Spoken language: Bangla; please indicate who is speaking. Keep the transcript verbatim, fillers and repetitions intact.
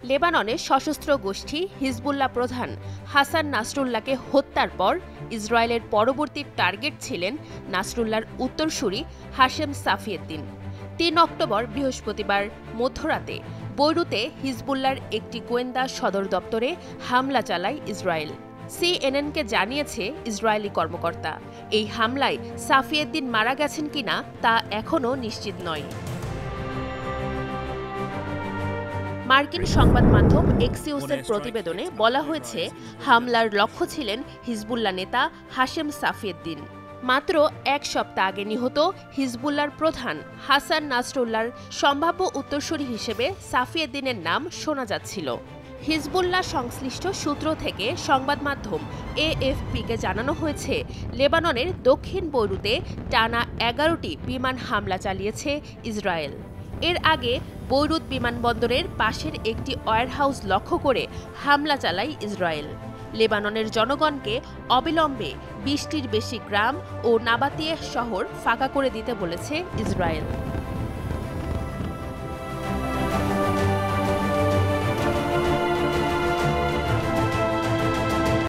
Speaker 1: লেবাননের সশস্ত্র গোষ্ঠী হিজবুল্লাহ প্রধান হাসান নাসরুল্লাহকে হত্যার পর ইসরায়েলের পরবর্তী টার্গেট ছিলেন নাসরুল্লাহর উত্তরসূরি হাশেম সাফিয়েদ্দিন। তিন অক্টোবর বৃহস্পতিবার মধ্যরাতে বৈরুতে হিজবুল্লাহর একটি গোয়েন্দা সদর দপ্তরে হামলা চালায় ইসরায়েল। সিএনএনকে জানিয়েছে ইসরায়েলি কর্মকর্তা। এই হামলায় সাফিয়েদ্দিন মারা গেছেন কিনা তা এখনও নিশ্চিত নয়। মার্কিন সংবাদ মাধ্যম এক্সিওসের প্রতিবেদনে বলা হয়েছে, হামলার লক্ষ্য ছিলেন হিজবুল্লাহ নেতা হাশেম সাফিয়েদ্দিন। মাত্র এক সপ্তাহ আগে নিহত হিজবুল্লাহর প্রধান হাসান নাসরুল্লাহর সম্ভাব্য উত্তরসূরি হিসেবে সাফিয়েদ্দিনের নাম শোনা যাচ্ছিল। হিজবুল্লাহ সংশ্লিষ্ট সূত্র থেকে সংবাদ মাধ্যম এএফপিকে জানানো হয়েছে, লেবাননের দক্ষিণ বৈরুতে টানা এগারোটি বিমান হামলা চালিয়েছে ইসরায়েল। এর আগে বৈরুত বিমানবন্দরের পাশের একটি ওয়্যারহাউস লক্ষ্য করে হামলা চালায় ইসরায়েল। লেবাননের জনগণকে অবিলম্বে বিশটির বেশি গ্রাম ও নাবাতিয়েহ শহর ফাঁকা করে দিতে বলেছে ইসরায়েল।